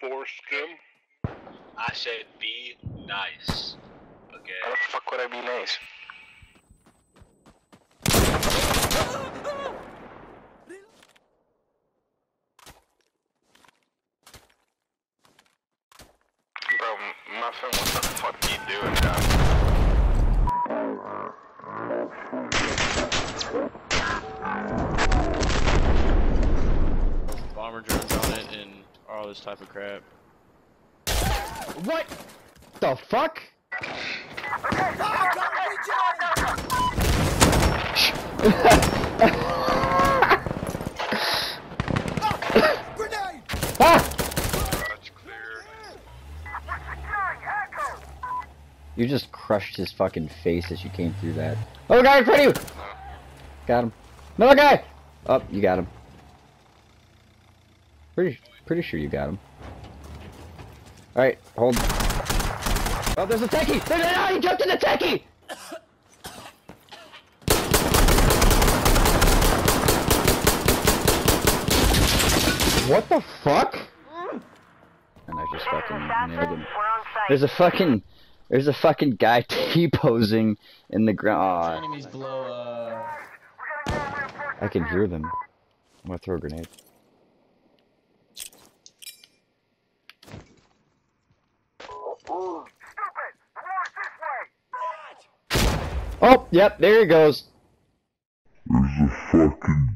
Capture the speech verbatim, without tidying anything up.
Foreskin? I said be nice. Okay. How the fuck would I be nice? Bro, Muffin, what the fuck you doing, dog? Bomber drones on it and all this type of crap. What the fuck? Ah! That's clear. You just crushed his fucking face as you came through that. Oh, guy in front of you! Got him. Another guy! Oh, you got him. Pretty, pretty sure you got him. Alright, hold. Oh, there's a techie! There's a- oh, he jumped in the techie! What the fuck? And I just fucking nailed him. There's a fucking, there's a fucking guy T-posing in the ground. Enemies below, uh... I can hear them. I'm gonna throw a grenade. Oh, yep, there he goes. There's a fucking